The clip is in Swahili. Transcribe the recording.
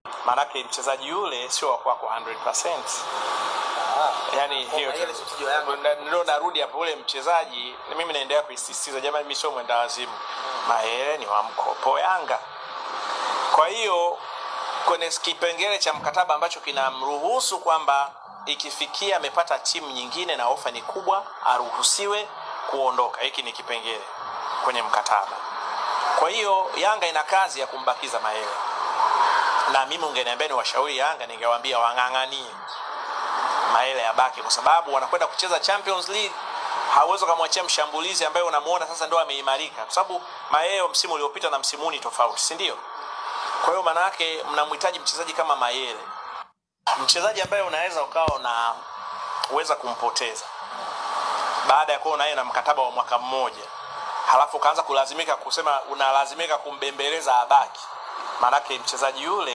Maanake mchezaji yule sio kwa 100%. Yani hiyo ndio narudi hapo, ule mchezaji mimi naendelea kuisisitiza, jamani, mimi sio mwenda wazimu. Mayele ni wa Mkopo Yanga. Kwa hiyo kwenye kipengele cha mkataba ambacho kinamruhusu kwamba ikifikia amepata timu nyingine na ofa ni kubwa, aruhusiwe kuondoka. Hiki ni kipengele kwenye mkataba. Kwa hiyo Yanga ina kazi ya kumbakiza Mayele. Na mimi ungeniambia ni washauri Yanga, ningewaambia wang'ang'anie Mayele abaki, kwa sababu wanakwenda kucheza Champions League. Hauwezi kumwachia mshambulizi ambaye unamuona sasa ndio ameimarika, kwa sababu Mayele msimu uliopita na msimu ni tofauti, si ndio? Kwa hiyo maana yake mnamhitaji mchezaji kama Mayele, mchezaji ambaye unaweza uweza kumpoteza baada ya kuwa naye na mkataba wa mwaka mmoja, halafu kaanza kulazimika kusema unalazimika kumbembeleza abaki. Maana yake mchezaji yule